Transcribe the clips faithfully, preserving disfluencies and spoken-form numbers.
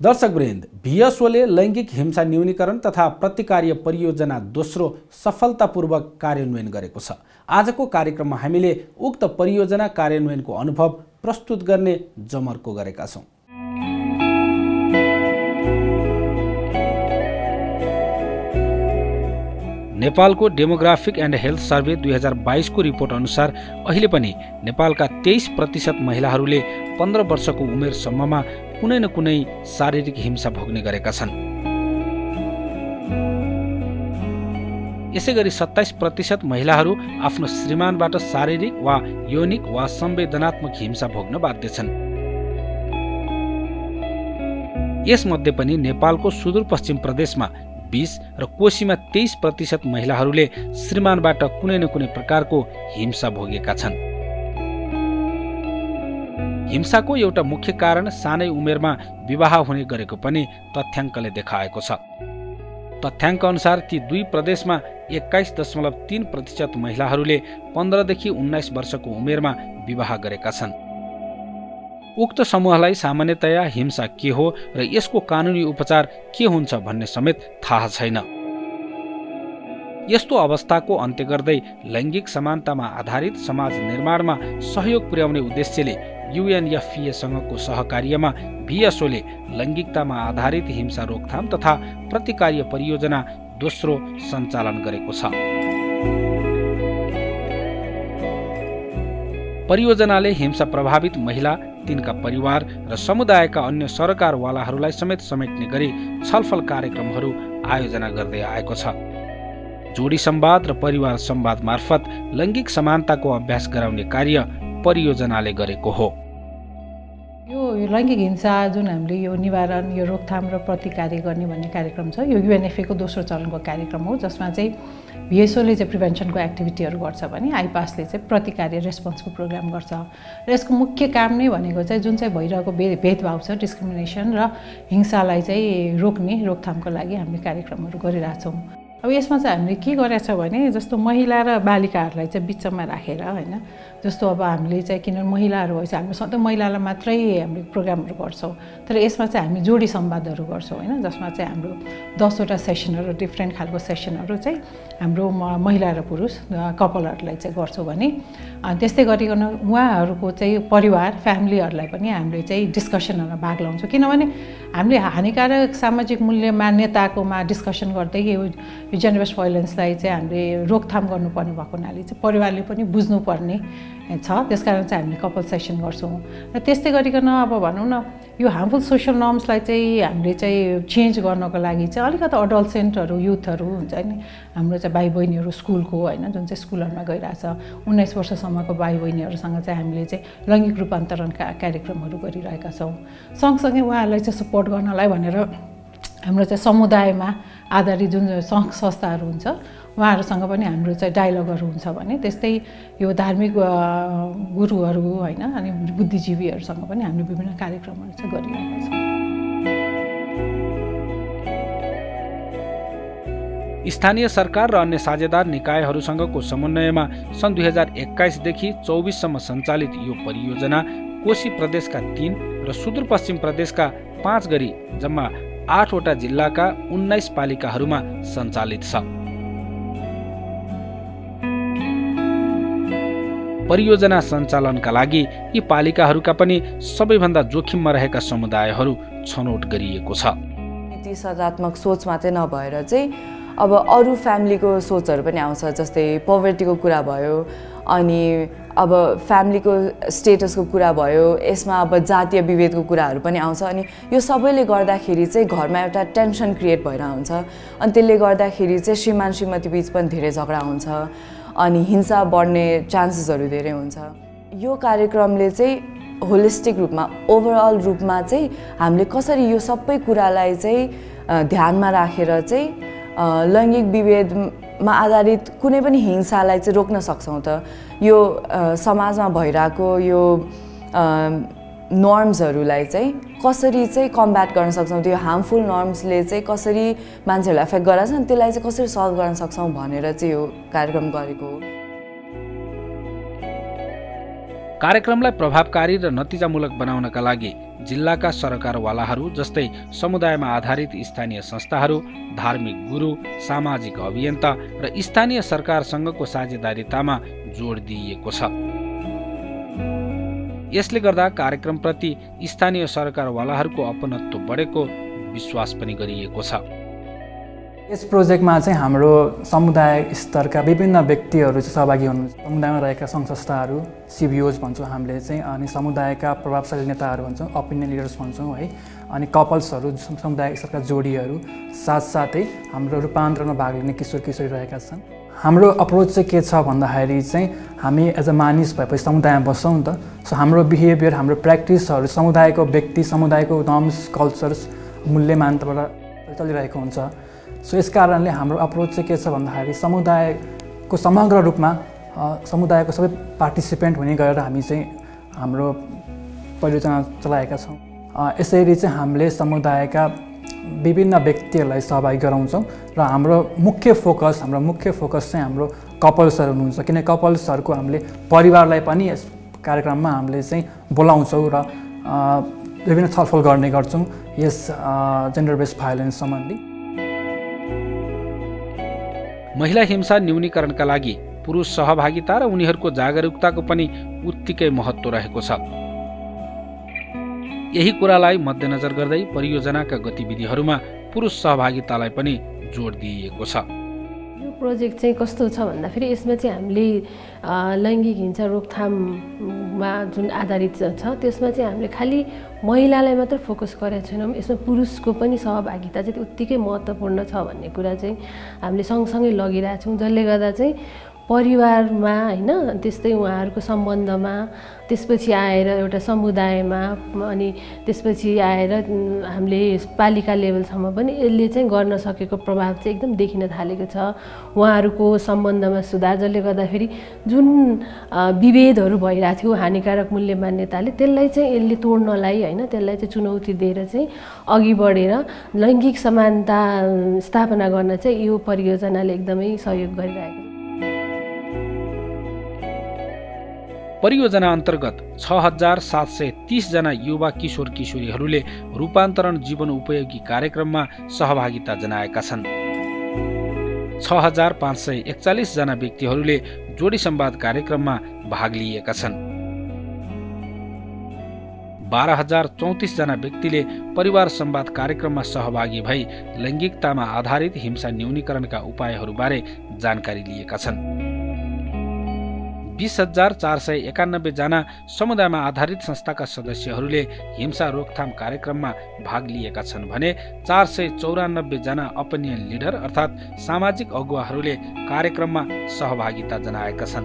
दर्शकवृन्द, भिएसओले लैङ्गिक हिंसा न्यूनीकरण तथा प्रतिकार्य परियोजना दोस्रो सफलतापूर्वक कार्यान्वयन गरेको छ। आजको कार्यक्रममा हामीले उक्त परियोजना कार्यान्वयनको अनुभव प्रस्तुत गर्ने जमर्को गरेका छौँ। नेपालको डेमोग्राफिक एन्ड हेल्थ सर्वे दुई हजार बाइस को रिपोर्ट अनुसार अहिले पनि नेपालका तेइस प्रतिशत महिलाहरूले पन्ध्र वर्षको उमेरसम्ममा कुनै न कुनै शारीरिक हिंसा भोग्ने गरेका छन्। यसैगरी सत्ताइस प्रतिशत महिलाहरू आफ्नो श्रीमानबाट शारीरिक वा यौनिक वा संवेदनात्मक हिंसा भोग्न बाध्य छन्। यसमध्ये पनि नेपालको सुदूरपश्चिम प्रदेशमा बीस र कोशीमा तेइस प्रतिशत महिलाहरूले श्रीमानबाट कुनै न कुनै प्रकारको हिंसा भोगेका छन्। हिंसाको एउटा मुख्य कारण सानै उमेरमा विवाह हुने गरेको पनि तथ्याङ्कले देखाएको छ। तथ्याङ्क अनुसार ती दुई प्रदेशमा एक्काइस दशमलव तीन प्रतिशत महिलाहरूले पन्ध्रदेखि उन्नाइस वर्षको उमेरमा विवाह गरेका छन्। उक्त समूहलाई सामान्यतया हिंसा के हो र यसको कानुनी उपचार के हुन्छ भन्ने समेत थाहा छैन। यस्तो अवस्थाको अन्त्य गर्दै लैङ्गिक समानतामा आधारित समाज निर्माणमा सहयोग पुर्याउने उद्देश्यले युएनएफपिएसँगको सहकार्यमा भिएसओले लैङ्गिकतामा आधारित हिंसा रोकथाम तथा प्रतिकार्य परियोजना दोस्रो सञ्चालन गरेको छ। परियोजनाले हिंसा प्रभावित महिला, तिनका परिवार र समुदायका अन्य सरकारवालाहरूलाई समेत समेट्ने गरी छलफल कार्यक्रमहरू आयोजना गर्दै आएको छ। जोडी संवाद र परिवार संवाद मार्फत लैङ्गिक समानताको अभ्यास गराउने कार्य परियोजनाले गरेको हो। यो लैङ्गिक हिंसा जुन हामीले यो निवारण, यो रोकथाम र प्रतिकार्य गर्ने भन्ने कार्यक्रम छ, यो युएनएफए को दोस्रो चरणको कार्यक्रम हो, जसमा चाहिँ भिएसओले चाहिँ प्रिभेन्सनको एक्टिभिटीहरू गर्छ भने आइपासले चाहिँ प्रतिकार्य रेस्पोन्सको प्रोग्राम गर्छ। र यसको मुख्य काम नै भनेको चाहिँ जुन चाहिँ भइरहेको भे भेदभाव छ, डिस्क्रिमिनेसन र हिंसालाई चाहिँ रोक्ने, रोकथामको लागि हामीले कार्यक्रमहरू गरिरहेछौँ। अब यसमा चाहिँ हामीले के गरेछ भने जस्तो महिला र बालिकाहरूलाई चाहिँ बिचमा राखेर हैन, जस्तो अब हामीले चाहिँ किनभने महिलाहरू भएपछि हामी सधैँ महिलालाई मात्रै हामीले प्रोग्रामहरू गर्छौँ, तर यसमा चाहिँ हामी जोडी संवादहरू गर्छौँ हैन, जसमा चाहिँ हाम्रो दसवटा सेसनहरू, डिफ्रेन्ट खालको सेसनहरू चाहिँ हाम्रो महिला र पुरुष कपलहरूलाई चाहिँ गर्छौँ भने त्यस्तै गरिकन उहाँहरूको चाहिँ परिवार, फ्यामिलीहरूलाई पनि हामीले चाहिँ डिस्कसनहरूमा भाग लाउँछौँ। किनभने हामीले हानिकारक सामाजिक मूल्य मान्यताकोमा डिस्कसन गर्दै यो जेन्डर भायोलेन्सलाई चाहिँ हामीले रोकथाम गर्नुपर्ने भएको हुनाले चाहिँ परिवारले पनि बुझ्नुपर्ने छ। त्यसकारण चाहिँ हामीले कपल सेसन गर्छौँ। र त्यस्तै गरिकन अब भनौँ न यो हार्मफुल सोसल नर्म्सलाई चाहिँ हामीले चाहिँ चेन्ज गर्नको लागि चाहिँ अलिकति अडल्सेन्टहरू, युथहरू हुन्छ नि, हाम्रो चाहिँ भाइ बहिनीहरू स्कुलको होइन, जुन चाहिँ स्कुलहरूमा गइरहेछ, उन्नाइस वर्षसम्मको भाइ बहिनीहरूसँग चाहिँ हामीले चाहिँ लैङ्गिक रूपान्तरणका कार्यक्रमहरू गरिरहेका छौँ। सँगसँगै उहाँहरूलाई चाहिँ सपोर्ट गर्नलाई भनेर हाम्रो चाहिँ समुदायमा आधारित जुन सङ्घ संस्थाहरू हुन्छ उहाँहरूसँग पनि हाम्रो चाहिँ डायलगहरू हुन्छ भने त्यस्तै यो धार्मिक गुरुहरू होइन अनि बुद्धिजीवीहरूसँग पनि हामीले विभिन्न कार्यक्रमहरू चाहिँ गरिरहेका छौँ। स्थानीय सरकार र अन्य साझेदार निकायहरूसँगको समन्वयमा सन् दुई हजार एक्काइसदेखि चौबिससम्म सञ्चालित यो परियोजना कोशी प्रदेशका तीन र सुदूरपश्चिम प्रदेशका पाँच गरी जम्मा आठवटा जिल्लाका उन्नाइस पालिकाहरूमा सञ्चालित छ। परियोजना सञ्चालनका लागि यी पालिकाहरूका पनि सबैभन्दा जोखिममा रहेका समुदायहरू छनौट गरिएको छ। नीति सकारात्मक सोच मात्रै नभएर चाहिँ अब अरू फ्यामिलीको सोचहरू पनि आउँछ, जस्तै पोभर्टीको कुरा भयो, अनि अब फ्यामिलीको स्टेटसको कुरा भयो, यसमा अब जातीय विभेदको कुराहरू पनि आउँछ। अनि यो सबैले गर्दाखेरि चाहिँ घरमा एउटा टेन्सन क्रिएट भएर हुन्छ, अनि त्यसले गर्दाखेरि चाहिँ श्रीमान श्रीमती बीच पनि धेरै झगडा हुन्छ, अनि हिंसा बढ्ने चान्सेसहरू धेरै हुन्छ। यो कार्यक्रमले चाहिँ होलिस्टिक रूपमा, ओभरअल रूपमा चाहिँ हामीले कसरी यो सबै कुरालाई चाहिँ ध्यानमा राखेर चाहिँ लैङ्गिक विभेदमा आधारित कुनै पनि हिंसालाई चाहिँ रोक्न सक्छौँ त। यो समाजमा भइरहेको यो नर्म्सहरूलाई चाहिँ कसरी चाहिँ कम्ब्याट गर्न सक्छौँ, त्यो हार्मफुल नर्म्सले चाहिँ कसरी मान्छेहरूलाई एफेक्ट गराएको छ, त्यसलाई चाहिँ कसरी सल्भ गर्न सक्छौँ भनेर चाहिँ यो कार्यक्रम गरेको हो। कार्यक्रमलाई प्रभावकारी र नतिजामूलक बनाउनका लागि जिल्लाका सरकारवालाहरू जस्तै समुदायमा आधारित स्थानीय संस्थाहरू, धार्मिक गुरु, सामाजिक अभियन्ता र स्थानीय सरकारसँगको साझेदारीतामा जोड दिइएको छ। यसले गर्दा कार्यक्रमप्रति स्थानीय सरकारवालाहरूको अपनत्व बढेको विश्वास पनि गरिएको छ। यस प्रोजेक्टमा चाहिँ हाम्रो समुदाय स्तरका विभिन्न व्यक्तिहरू चाहिँ सहभागी हुनुहुन्छ। समुदायमा रहेका सङ्घ संस्थाहरू, सिबिओज भन्छौँ हामीले चाहिँ, अनि समुदायका प्रभावशाली नेताहरू भन्छौँ, ओपिनियन लिडर्स भन्छौँ है, अनि कपल्सहरू, समुदाय स्तरका जोडीहरू, साथसाथै हाम्रो रूपान्तरणमा भाग लिने किशोर किशोरी रहेका छन्। हाम्रो अप्रोच चाहिँ के छ भन्दाखेरि चाहिँ हामी एज अ मानिस भएपछि समुदायमा बस्छौँ नि त, सो हाम्रो बिहेभियर, हाम्रो प्र्याक्टिसहरू समुदायको व्यक्ति, समुदायको नर्म्स, कल्चर्स, मूल्य मान्यताबाट चलिरहेको हुन्छ। सो यस कारणले हाम्रो अप्रोच चाहिँ के छ भन्दाखेरि समुदायको समग्र रूपमा समुदायको सबै पार्टिसिपेन्ट हुने गरेर हामी चाहिँ हाम्रो परियोजना चलाएका छौँ। यसरी चाहिँ हामीले समुदायका विभिन्न व्यक्तिहरूलाई सहभागी गराउँछौँ र हाम्रो मुख्य फोकस हाम्रो मुख्य फोकस चाहिँ हाम्रो कपल्सहरू हुनुहुन्छ, किन कपल्सहरूको हामीले परिवारलाई पनि यस कार्यक्रममा हामीले चाहिँ बोलाउँछौँ र विभिन्न छलफल गर्ने गर्छौँ यस जेन्डर बेस्ड भायोलेन्स सम्बन्धी। महिला हिंसा न्यूनीकरणका लागि पुरुष सहभागिता र उनीहरूको जागरुकताको पनि उत्तिकै महत्त्व रहेको छ। यही कुरालाई मध्यनजर गर्दै परियोजनाका गतिविधिहरूमा पुरुष सहभागितालाई पनि जोड दिइएको छ। यो प्रोजेक्ट चाहिँ कस्तो छ भन्दाखेरि यसमा चाहिँ हामीले लैङ्गिक हिंसा रोकथाममा जुन आधारित छ त्यसमा चाहिँ हामीले खालि महिलालाई मात्र फोकस गरेका छैनौँ, यसमा पुरुषको पनि सहभागिता चाहिँ उत्तिकै महत्त्वपूर्ण छ भन्ने कुरा चाहिँ हामीले सँगसँगै लगिरहेछौँ, जसले गर्दा चाहिँ परिवारमा होइन, त्यस्तै उहाँहरूको सम्बन्धमा, त्यसपछि आएर एउटा समुदायमा, अनि त्यसपछि आएर हामीले पालिका लेभलसम्म पनि यसले चाहिँ गर्न सकेको प्रभाव चाहिँ एकदम देखिन थालेको छ। उहाँहरूको सम्बन्धमा सुधार, जसले गर्दाखेरि जुन विभेदहरू भइरहेको थियो हानिकारक मूल्य मान्यताले, त्यसलाई चाहिँ यसले तोड्नलाई होइन, त्यसलाई चाहिँ चुनौती दिएर चाहिँ अघि बढेर लैङ्गिक समानता स्थापना गर्न चाहिँ यो परियोजनाले एकदमै सहयोग गरिरहेको छ। परियोजना अन्तर्गत छ हजार सात सय तीसजना युवा किशोर किशोरीहरूले रूपान्तरण जीवन उपयोगी कार्यक्रममा सहभागिता जनाएका छन्। छ हजार पाँच सय एकचालिसजना व्यक्तिहरूले जोडी संवाद कार्यक्रममा भाग लिएका छन्। बाह्र हजार चौतिसजना व्यक्तिले परिवार संवाद कार्यक्रममा सहभागी भई लैङ्गिकतामा आधारित हिंसा न्यूनीकरणका उपायहरूबारे जानकारी लिएका छन्। बीस हजार चार सय एकानब्बे जना समुदायमा आधारित संस्थाका सदस्यहरूले हिंसा रोकथाम कार्यक्रममा भाग लिएका छन् भने चार सय चौरानब्बे जना ओपिनियन लिडर अर्थात् सामाजिक अगुवाहरूले कार्यक्रममा सहभागिता जनाएका छन्।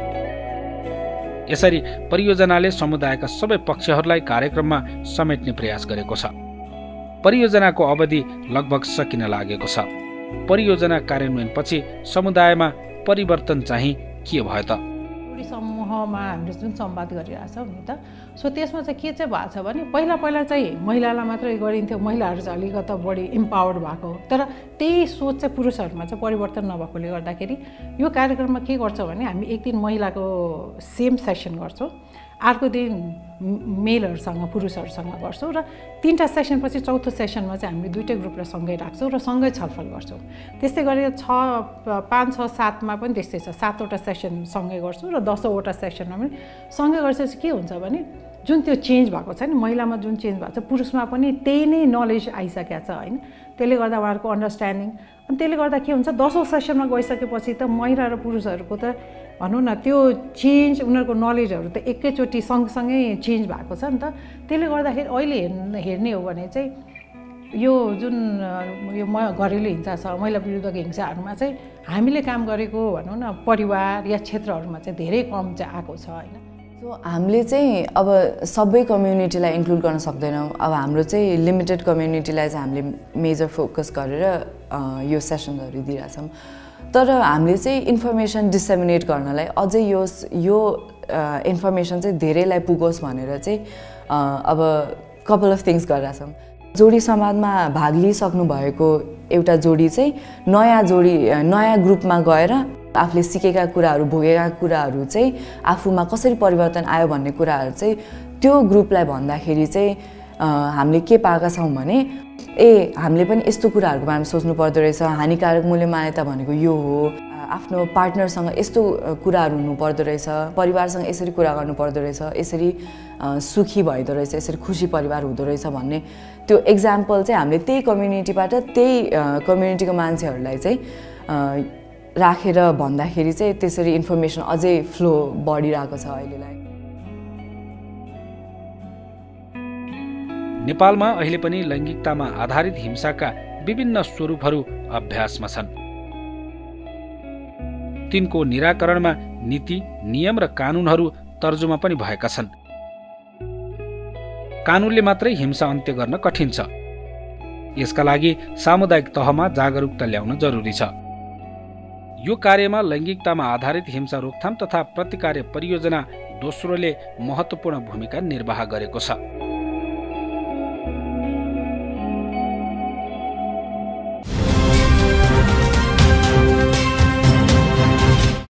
यसरी परियोजनाले समुदायका सबै पक्षहरूलाई कार्यक्रममा समेट्ने प्रयास गरेको छ। परियोजनाको अवधि लगभग सकिन लागेको छ। परियोजना कार्यान्वयनपछि समुदायमा परिवर्तन चाहिँ के भयो त? समूहमा हामीले जुन संवाद गरिरहेछौँ नि त, सो त्यसमा चाहिँ के चाहिँ भएको छ भने पहिला पहिला चाहिँ महिलालाई मात्रै गरिन्थ्यो, महिलाहरू चाहिँ अलिकति बढी इम्पावर्ड भएको, तर त्यही सोच चाहिँ पुरुषहरूमा चाहिँ परिवर्तन नभएकोले गर्दाखेरि यो कार्यक्रममा के गर्छौँ भने हामी एक दिन महिलाको सेम सेसन गर्छौँ, अर्को दिन मेलहरूसँग पुरुषहरूसँग गर्छौँ र तिनवटा सेसनपछि चौथो सेसनमा चाहिँ हामीले दुइटै ग्रुपलाई सँगै राख्छौँ र सँगै छलफल गर्छौँ। त्यस्तै गरेर छ पाँच छ सातमा पनि त्यस्तै छ, सातवटा सेसन सँगै गर्छौँ र दसौँवटा सेसनमा पनि सँगै गरेपछि के हुन्छ भने जुन त्यो चेन्ज भएको छ नि, महिलामा जुन चेन्ज भएको छ पुरुषमा पनि त्यही नै नलेज आइसकेको छ होइन, त्यसले गर्दा उहाँहरूको अन्डरस्ट्यान्डिङ, अनि त्यसले गर्दा के हुन्छ दसौँ सेसनमा गइसकेपछि त महिला र पुरुषहरूको त भनौँ न त्यो चेन्ज, उनीहरूको नलेजहरू त एकैचोटि सँगसँगै चेन्ज भएको छ नि त। त्यसले गर्दाखेरि अहिले हेर्ने हेर्ने हो भने चाहिँ यो जुन यो म घरेलु हिंसा छ, महिला विरुद्धको हिंसाहरूमा चाहिँ हामीले काम गरेको भनौँ न परिवार या क्षेत्रहरूमा चाहिँ धेरै कम चाहिँ आएको छ होइन। सो हामीले चाहिँ अब सबै कम्युनिटीलाई इन्क्लुड गर्न सक्दैनौँ, अब हाम्रो चाहिँ लिमिटेड कम्युनिटीलाई चाहिँ हामीले मेजर फोकस गरेर यो सेसनहरू दिइरहेछौँ, तर हामीले चाहिँ इन्फर्मेसन डिसेमिनेट गर्नलाई अझै यो यो इन्फर्मेसन चाहिँ धेरैलाई पुगोस् भनेर चाहिँ अब कपाल अफ थिङ्स गरिरहेछौँ। जोडी संवादमा भाग लिइसक्नु भएको एउटा जोडी चाहिँ नयाँ जोडी नयाँ ग्रुपमा गएर आफूले सिकेका कुराहरू भोगेका कुराहरू चाहिँ आफूमा कसरी परिवर्तन आयो भन्ने कुराहरू चाहिँ त्यो ग्रुपलाई भन्दाखेरि चाहिँ हामीले के पाएका छौँ भने ए हामीले पनि यस्तो कुराहरूको बारेमा सोच्नु पर्दो रहेछ, हानिकारक मूल्य मान्यता भनेको यो हो, आफ्नो पार्टनरसँग यस्तो कुराहरू हुनुपर्दो रहेछ, परिवारसँग यसरी कुरा गर्नुपर्दो रहेछ, यसरी सुखी भइदो रहेछ, यसरी खुसी परिवार हुँदो रहेछ भन्ने त्यो एक्जाम्पल चाहिँ हामीले त्यही कम्युनिटीबाट त्यही कम्युनिटीको मान्छेहरूलाई चाहिँ राखेर भन्दाखेरि चाहिँ त्यसरी इन्फर्मेसन अझै फ्लो बढिरहेको छ अहिलेलाई। नेपालमा अहिले पनि लैङ्गिकतामा आधारित हिंसाका विभिन्न स्वरूपहरू अभ्यासमा छन्। तिनको निराकरणमा नीति, नियम र कानुनहरू तर्जुमा पनि भएका छन्। कानुनले मात्रै हिंसा अन्त्य गर्न कठिन छ। यसका लागि सामुदायिक तहमा जागरुकता ल्याउन जरुरी छ। यो कार्यमा लैङ्गिकतामा आधारित हिंसा रोकथाम तथा प्रतिकार्य परियोजना दोस्रोले महत्त्वपूर्ण भूमिका निर्वाह गरेको छ।